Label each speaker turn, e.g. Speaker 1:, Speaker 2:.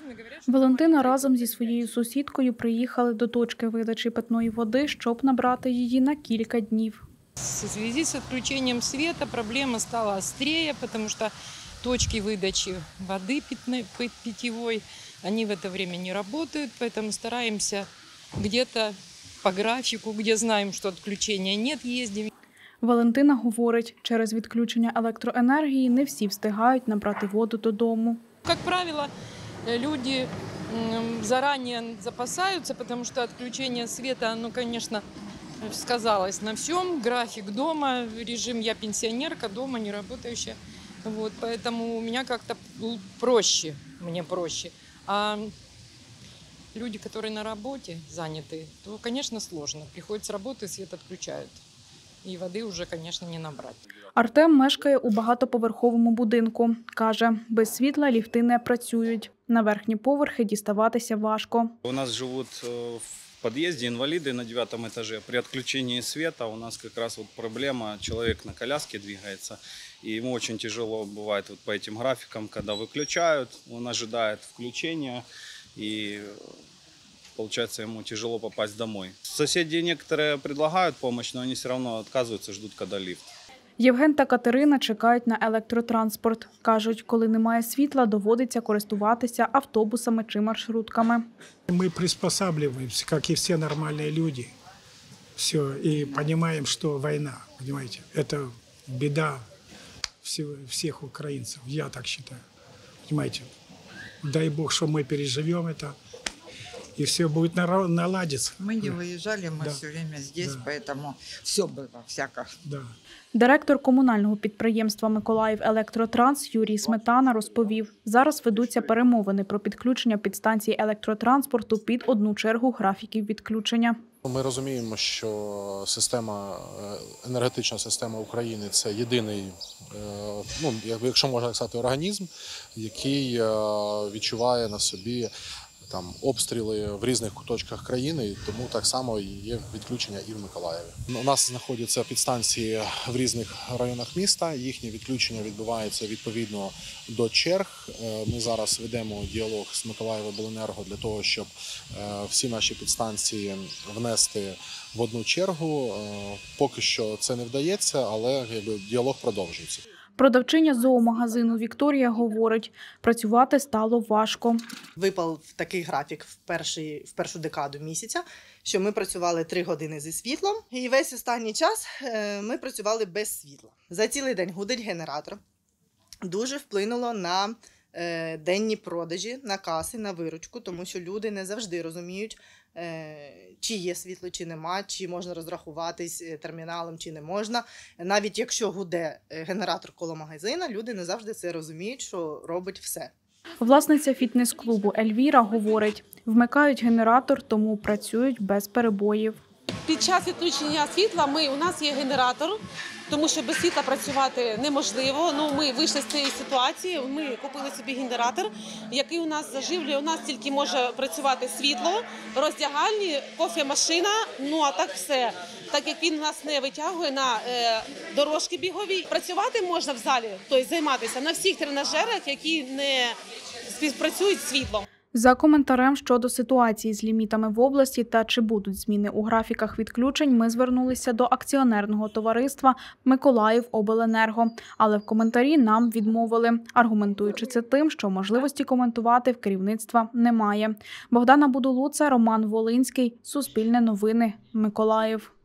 Speaker 1: Валентина разом зі своєю сусідкою приїхали до точки видачі питної води, щоб набрати її на кілька днів.
Speaker 2: В связи с отключением света проблема стала острее, потому что точки выдачи воды питьевой, они в это время не работают, поэтому стараемся где-то по графику, где знаем, что отключения нет, ездим.
Speaker 1: Валентина говорить, через відключення електроенергії не всі встигають набрати воду додому.
Speaker 2: Как правило, люди заранее запасаются, потому что отключение света, оно, конечно, сказалось на всем. График дома, режим «я пенсионерка», дома не работающая. Вот, поэтому у меня как-то проще, мне проще. А люди, которые на работе заняты, то, конечно, сложно. Приходят с работы, свет отключают. І води вже, звісно, не набрати.
Speaker 1: Артем мешкає у багатоповерховому будинку. Каже, без світла ліфти не працюють. На верхні поверхи діставатися важко.
Speaker 3: У нас живуть в під'їзді інваліди на 9-му етажі. При відключенні світу у нас якраз проблема, чоловік на коляске двигається. И ему очень тяжело бывает вот по этим графикам, когда выключают, он ожидает включения, и получается ему тяжело попасть домой. Соседи некоторые предлагают помощь, но они все равно отказываются, ждут, когда лифт.
Speaker 1: Євген та Катерина чекають на електротранспорт. Кажуть, коли немає світла, доводиться користуватися автобусами чи маршрутками.
Speaker 4: Мы приспосабливаемся, как и все нормальные люди. Все, и понимаем, что война, понимаете, это беда всех украинцев, я так считаю, понимаете. Дай Бог, что мы переживем это, и все будет наладиться.
Speaker 5: Мы не выезжали, мы все время здесь, поэтому все было всяко.
Speaker 4: Да.
Speaker 1: Директор комунального підприємства «Миколаївелектротранс» Юрій Сметана розповів, зараз ведуться перемовини про підключення підстанцій електротранспорту під одну чергу графіків відключення.
Speaker 6: Ми розуміємо, що енергетична система України – це єдиний, якщо можна сказати, організм, який відчуває на собі обстріли в різних куточках країни, тому так само є відключення і в Миколаєві. У нас знаходяться підстанції в різних районах міста, їхнє відключення відбувається відповідно до черг. Ми зараз ведемо діалог з Миколаївобленерго для того, щоб всі наші підстанції внести в одну чергу. Поки що це не вдається, але діалог продовжується.
Speaker 1: Продавчиня зоомагазину Вікторія говорить, працювати стало важко.
Speaker 7: Випав такий графік в першу декаду місяця, що ми працювали 3 години зі світлом, і весь останній час ми працювали без світла. За цілий день гудить генератор. Дуже вплинуло на денні продажі, на каси, на виручку, тому що люди не завжди розуміють, чи є світло, чи нема, чи можна розрахуватись терміналом, чи не можна. Навіть якщо гуде генератор коло магазина, люди не завжди це розуміють, що робить все.
Speaker 1: Власниця фітнес-клубу Ельвіра говорить, вмикають генератор, тому працюють без перебоїв.
Speaker 8: Під час відключення світла у нас є генератор, тому що без світла працювати неможливо. Ми вийшли з цієї ситуації, ми купили собі генератор, який у нас заживлює. У нас тільки може працювати світло, роздягальні, кофемашина, а так все. Так як він нас не витягує на дорожки бігові. Працювати можна в залі, тобто займатися на всіх тренажерах, які не співпрацюють з світлом.
Speaker 1: За коментарем щодо ситуації з лімітами в області та чи будуть зміни у графіках відключень, ми звернулися до акціонерного товариства «Миколаївобленерго». Але в коментарі нам відмовили, аргументуючи це тим, що можливості коментувати в керівництва немає. Богдана Будулуца, Роман Волинський, Суспільне новини, Миколаїв.